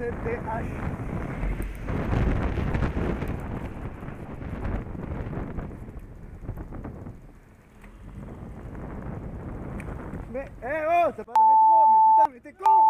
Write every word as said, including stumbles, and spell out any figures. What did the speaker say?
C T H. Mais, eh oh, t'as pas de rétro, mais putain, mais t'es con!